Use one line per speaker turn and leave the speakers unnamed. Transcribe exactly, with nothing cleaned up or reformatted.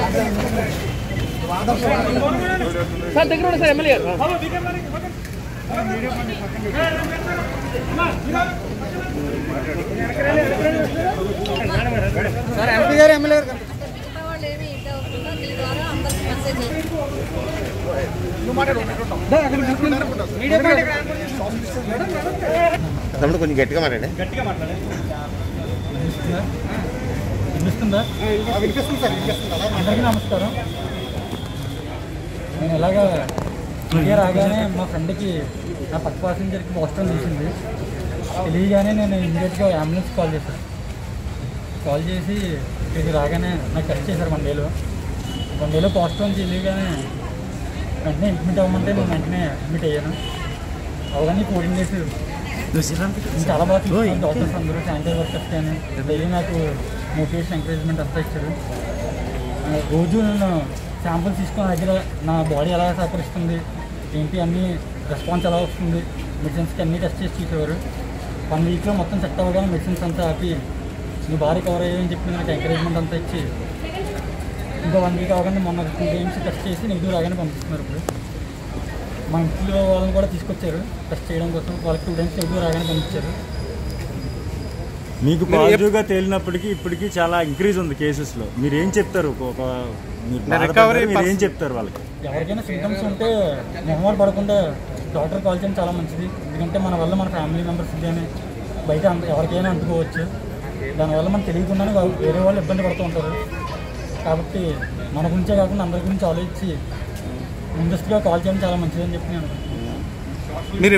Sir దగ్గర sir MLA sir MP గారు MLA గారు
తమ్ముడు కొంచెం గట్టిగా మాట్లాడే
గట్టిగా మాట్లాడే వినిపిస్తుందా? వినిపిస్తుంది సార్. అందరికీ నమస్కారం. నేను ఎలాగా ఇండియా రాగానే మా ఫ్రెండ్కి నా పక్క ప్యాసింజర్కి పోస్టర్ తీసింది. తెలియగానే నేను ఇమీడియట్గా అంబులెన్స్ కాల్ చేశాను. కాల్ చేసి ఇక్కడికి రాగానే నాకు టెస్ట్ చేశారు వన్ డేలో వన్ డేలో పోస్టర్ నుంచి తెలియగానే వెంటనే అడ్మిట్ అవ్వమంటే నేను వెంటనే అడ్మిట్ అయ్యాను. అవగానే ఫోర్టీన్ డేస్ చాలా బాగా తీసుకున్నాను. డాక్టర్స్ అందరూ శానిటైజ్ వర్కర్స్ కానీ డైలీ నాకు మోటివేషన్ ఎంకరేజ్మెంట్ అంతా ఇచ్చారు. రోజు నేను శాంపుల్స్ తీసుకున్న దగ్గర నా బాడీ ఎలా సహకరిస్తుంది ఏంటి అన్నీ రెస్పాన్స్ ఎలా వస్తుంది మెడిసిన్స్కి అన్నీ టెస్ట్ చేసి చూసేవారు. వన్ వీక్లో మొత్తం సెట్ అవ్వగానే మెడిసిన్స్ అంతా ఆపి నువ్వు బాడీ కవర్ అయ్యాయని చెప్పి నాకు ఎంకరేజ్మెంట్ అంతా ఇచ్చి ఇంకా వన్ వీక్ అవగానే మొన్న టూ గేమ్స్ టెస్ట్ చేసి నెగిటివ్ రాగానే పంపిస్తున్నారు. ఇప్పుడు మా ఇంట్లో వాళ్ళని కూడా తీసుకొచ్చారు టెస్ట్ చేయడం కోసం. వాళ్ళకి టూ టైమ్స్ నెగిటివ్ రాగానే పంపించారు.
మీకు పాజిటివ్గా తేలినప్పటికీ ఇప్పటికీ చాలా ఇంక్రీజ్ ఉంది కేసెస్లో. మీరు ఏం చెప్తారు? ఒక మీరు ఏం చెప్తారు వాళ్ళకి?
ఎవరికైనా సింటమ్స్ ఉంటే మొహమాట పడకుండా డాక్టర్ కాల్ చేయడం చాలా మంచిది. ఎందుకంటే మన వల్ల మన ఫ్యామిలీ మెంబర్స్ కానీ బయట ఎవరికైనా అంటుకోవచ్చు. దానివల్ల మనకు తెలియకుండానే వేరే వాళ్ళు ఇబ్బంది పడుతూ ఉంటారు. కాబట్టి మన గురించే కాకుండా అందరి గురించి ఆలోచించి ముందస్తుగా కాల్ చేయడం చాలా మంచిదని చెప్పి నేను